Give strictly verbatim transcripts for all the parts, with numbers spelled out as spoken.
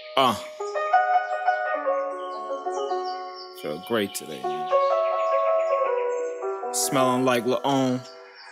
Uh. Feel great today, man. Smelling like La'one.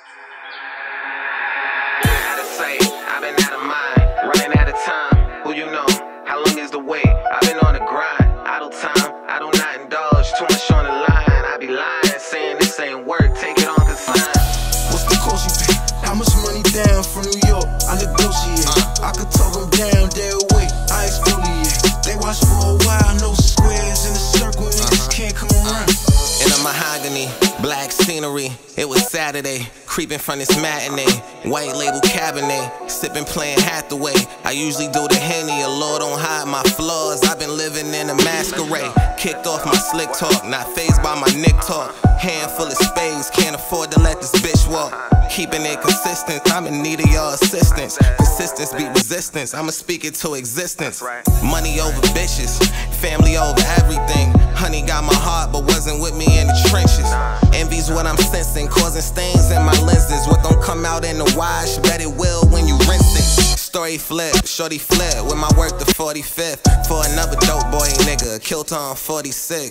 Gotta say, I've been out of mind, running out of time. Who you know? How long is the wait? I've been on the grind, idle time. I do not indulge too much on the line. I be lying, saying this ain't work. Take it on consign. What's the cost you pay? How much money down from New York? I negotiate. Uh. I could talk them down, their way. I exfoliate. They watch for a while, no squares in a circle. Niggas uh-huh. can't come around. In a mahogany, black scenery. It was Saturday, creeping from this matinee. White label Cabernet, sipping playing Hathaway. I usually do the Henny, a Lord don't hide my flaws. I've been living in a masquerade. Kicked off my slick talk, not fazed by my Nick talk. Handful of spades, can't afford to let this bitch walk. Keeping it consistent, I'm in need of your assistance. Persistence beat resistance, I'ma speak it to existence. Money over bitches, family over everything. Honey got my heart but wasn't with me in the trenches. Envy's what I'm sensing, causing stains in my lenses. What don't come out in the wash, bet it will when you rinse it. Story flip, shorty flip, with my work the forty-fifth. For another dope boy nigga, killed on forty-six.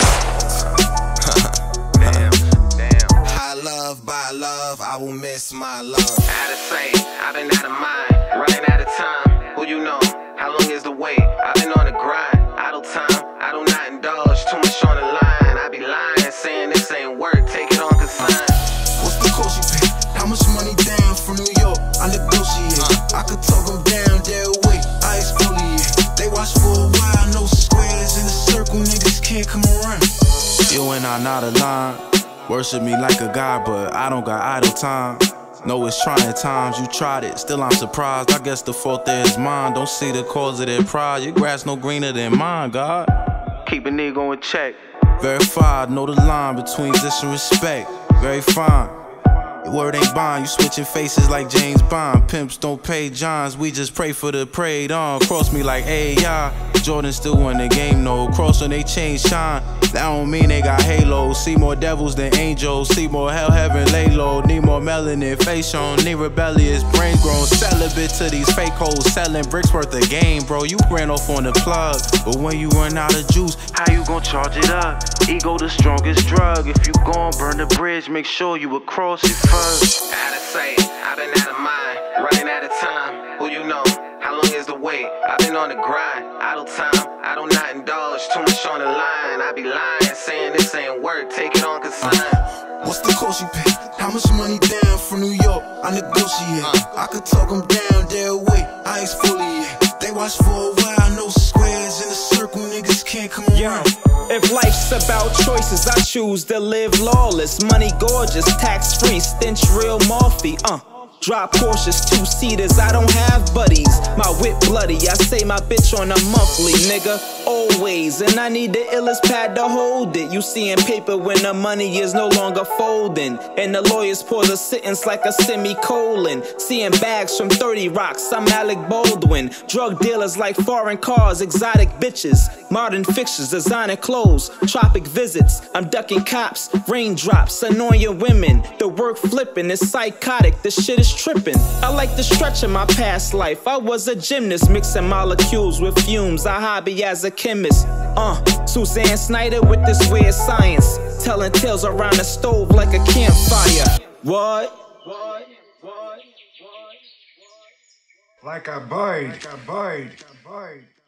Damn, damn. High love, by love, I will miss my love. Out of sight, I've been out of mind, running out of time. Who you know? How long is the wait? I've been on the grind, idle time. I do not indulge too much on the line. I be lying, saying this ain't work. Take it on consign. What's the cost you pay? How much money down from New York? I negotiate. I could talk them down, their way. I exfoliate. They watch for a while, no squares in a circle. Niggas can't come around. You and I not aligned. Worship me like a god, but I don't got idle time. Know it's trying times, you tried it, still I'm surprised. I guess the fault there is mine. Don't see the cause of their pride. Your grass no greener than mine, God. Keep a nigga in check. Verified, know the line between this and respect. Very fine. Your word ain't bond, you switching faces like James Bond. Pimps don't pay Johns, we just pray for the prayed on. Cross me like A I. Jordan still win the game, no. Cross when they change shine. That don't mean they got halos. See more devils than angels. See more hell, heaven, lay low. Need more melanin, face on. Need rebellious, brain grown. Celibate to these fake hoes. Selling bricks worth a game, bro. You ran off on the plug. But when you run out of juice, how you gon' charge it up? Ego the strongest drug. If you gon' burn the bridge, make sure you across it first. Out of sight, I've been out of mind, running out of time. Who you know? How long is the wait? I've been on the grind, idle time. I do not indulge too much on the line. I be lying, saying this ain't work. Take it on consign. What's the cost you pay? How much money down from New York? I negotiate. I could talk them down, their way. I exfoliate. They watch for a while, no squares in a circle. Niggas can't come around. If life's about choices, I choose to live lawless. Money gorgeous, tax-free, stench real morphy, uh Drop cautious, two-seaters, I don't have buddies. My whip bloody, I say my bitch on a monthly, nigga. Always, and I need the illest pad to hold it. You seeing paper when the money is no longer folding. And the lawyers pause a sentence like a semicolon. Seeing bags from thirty rocks, I'm Alec Baldwin. Drug dealers like foreign cars, exotic bitches. Modern fixtures, designer clothes, tropic visits. I'm ducking cops, raindrops, annoying women. The work flipping is psychotic, the shit is tripping. I like the stretch of my past life. I was a gymnast, mixing molecules with fumes. I hobby as a chemist. Uh, Suzanne Snyder with this weird science, telling tales around the stove like a campfire. What? Like a bird, like a bird, like a bird.